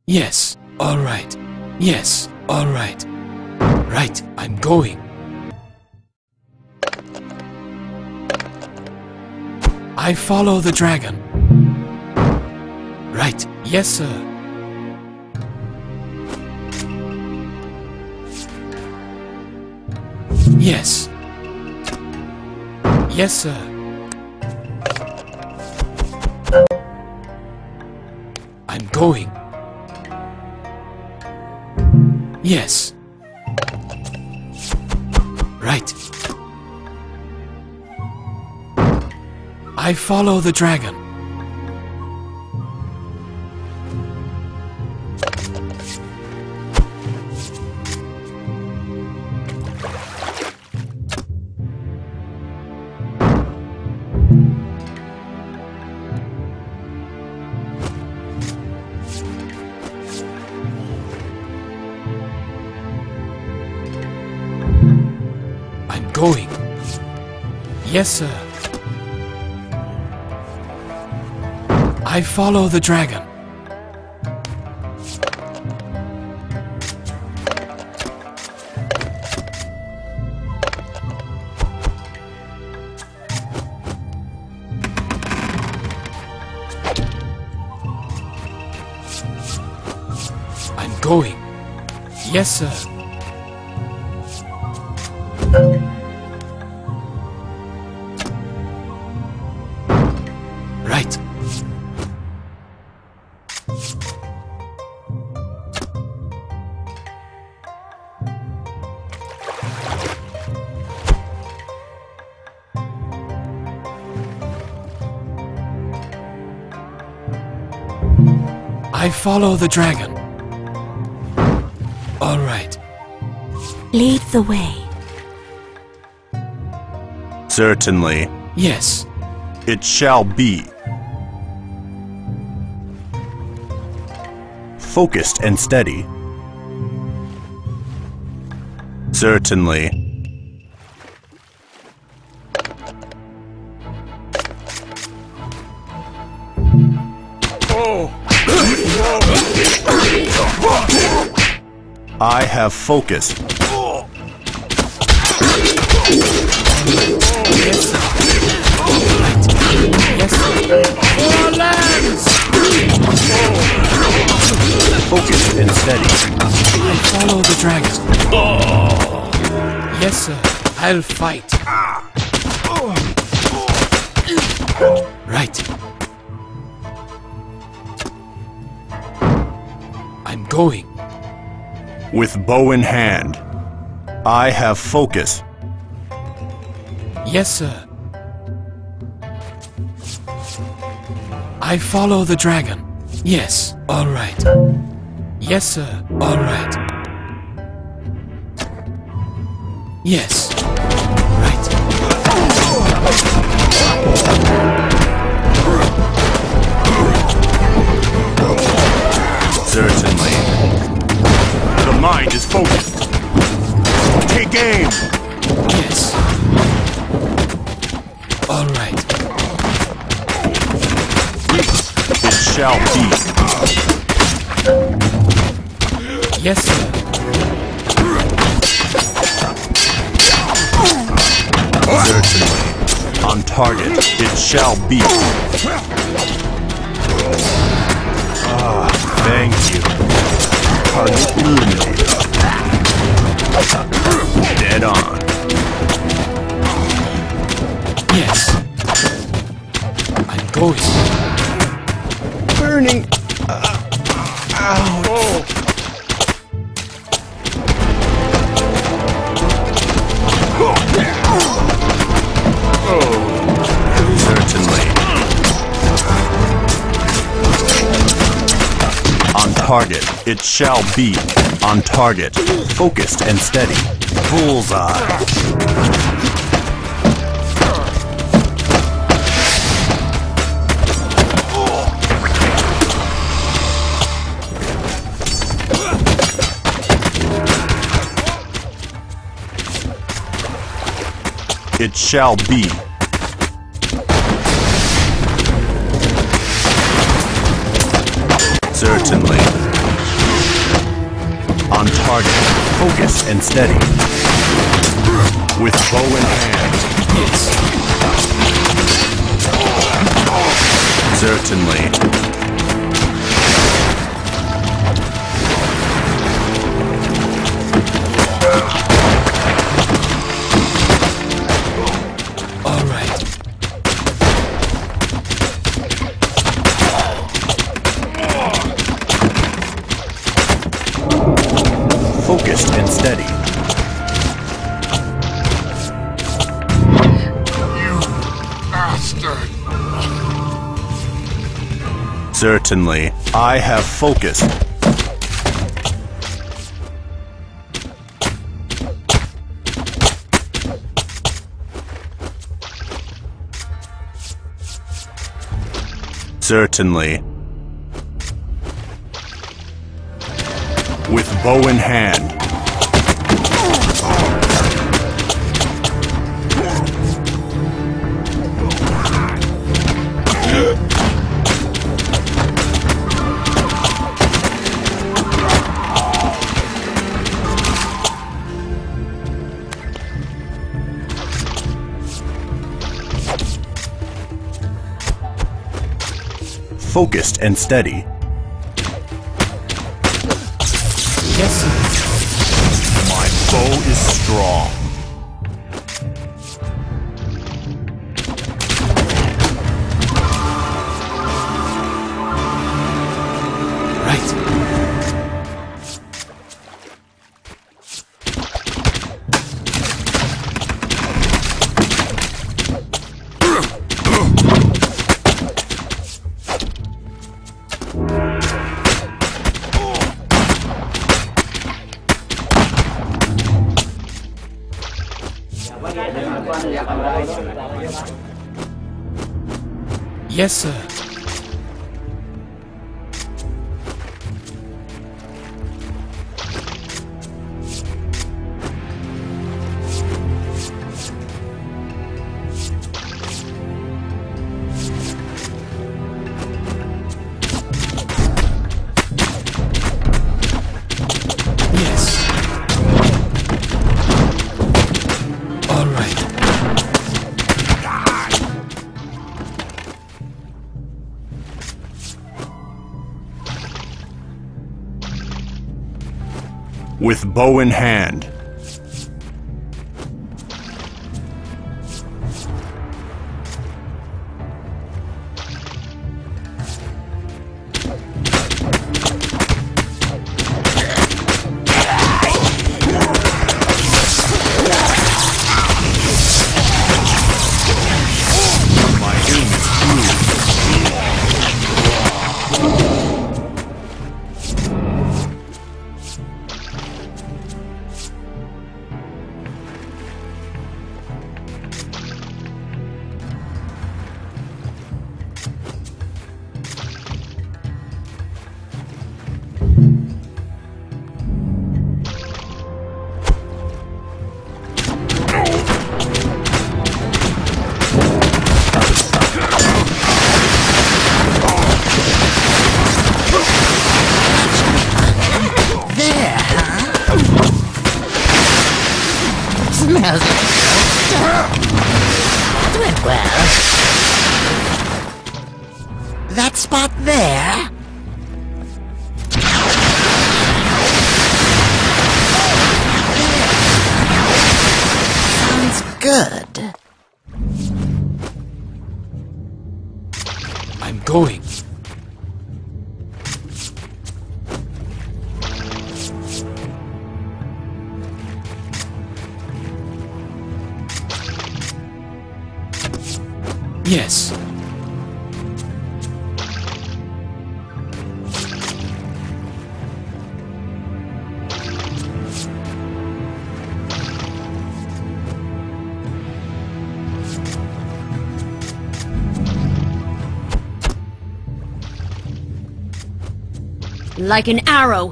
Yes, all right. Yes, all right. Right, I'm going. I follow the dragon. Right, yes, sir. Yes. Yes, sir. I'm going. Yes. Right. I follow the dragon. I'm going. Yes, sir. I follow the dragon. I'm going. Yes, sir. Right. I follow the dragon. All right. Lead the way. Certainly. Yes. It shall be. Focused and steady. Certainly. I have focused. Yes, sir. Right. Yes, sir. For lands! Focused and steady. I follow the dragon. Yes, sir. I'll fight. Right. I'm going. With bow in hand. I have focus. Yes, sir. I follow the dragon. Yes, all right. Yes, sir, all right. Yes, right. Certainly. The mind is focused. Take aim. Yes. All right. It shall be. Yes, sir. Certainly. On target. It shall be. Ah, thank you. Target eliminated. Dead on. Yes. I'm going. Burning. Ouch. Certainly. On target. It shall be. On target. Focused and steady. Bullseye. It shall be. Certainly. On target. Focused and steady. With bow in hand. Yes. Certainly. Focused and steady. You bastard! Certainly, I have focused. Certainly. With bow in hand. Focused and steady. Yes, sir. My bow is strong. Right. Yes, sir. Yes. All right. With bow in hand. My aim is true. Smells like doing well. That spot there? Sounds good. I'm going. Yes. Like an arrow.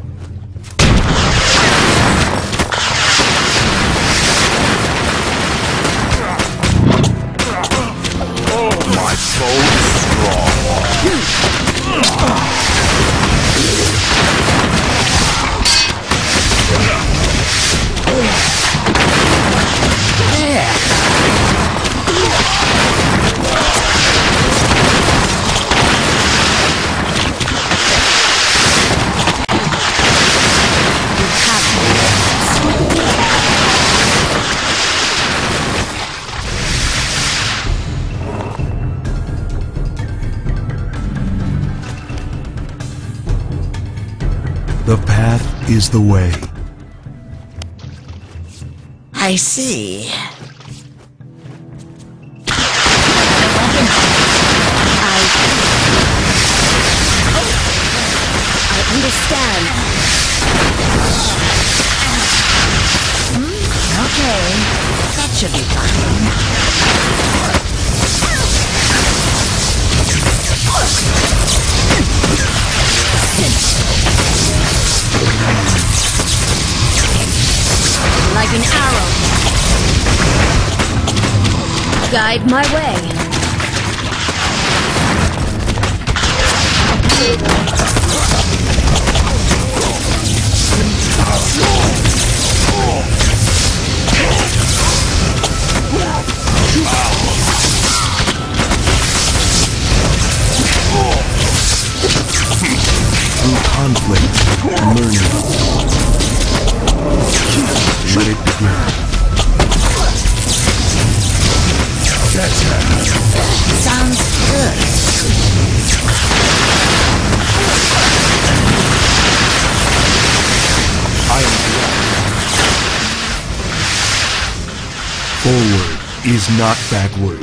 My bow is strong. is the way. I see. I understand. Okay, that should be fine. Like an arrow. Guide my way. Through conflict, learning. Let it begin. Sounds good. I am blessed. Forward is not backward.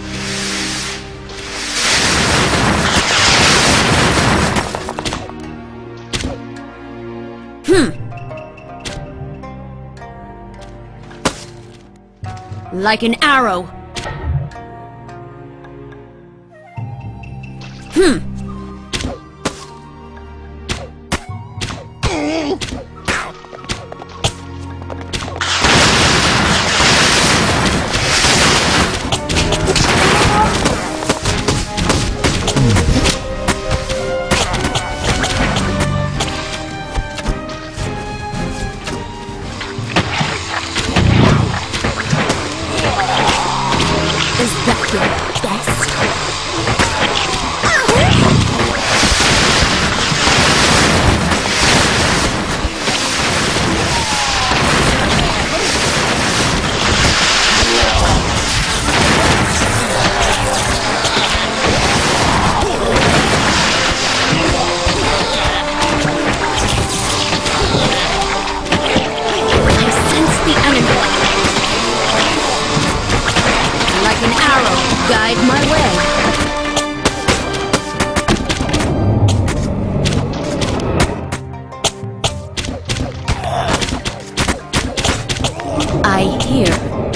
Like an arrow. Is that your best? I sense the enemy. Like an arrow, guide my way. I hear.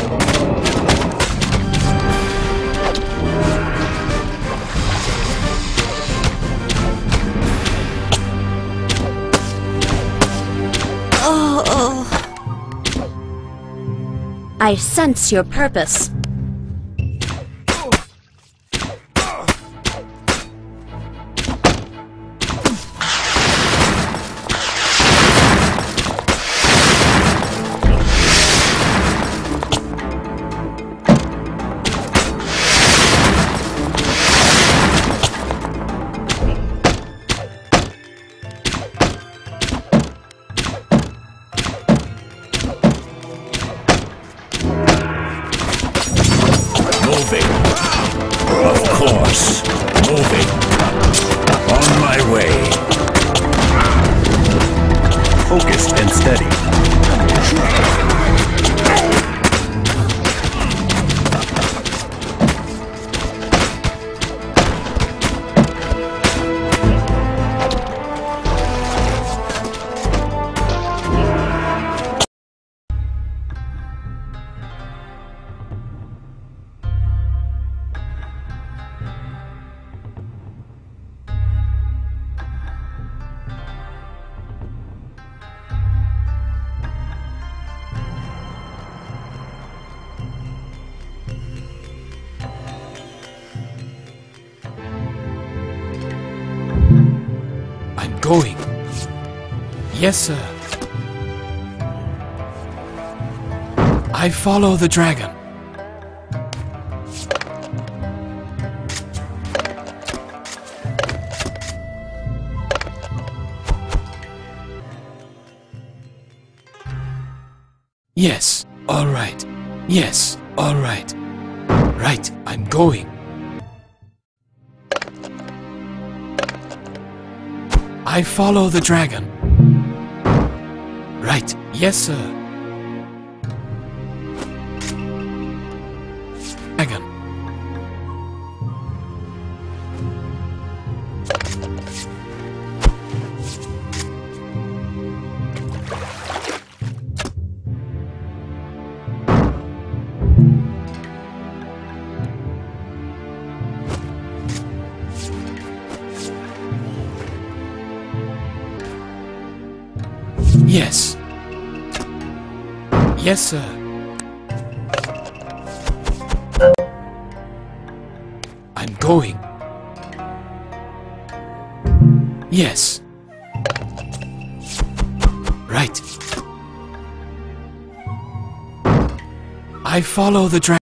Oh. I sense your purpose. Moving. Of course. Moving. On my way. Focused and steady. I'm going. Yes, sir. I follow the dragon. Yes, all right. Yes, all right. Right, I'm going. I follow the dragon. Right. Yes, sir. Dragon. Yes. Yes, sir. I'm going. Yes. Right. I follow the dragon.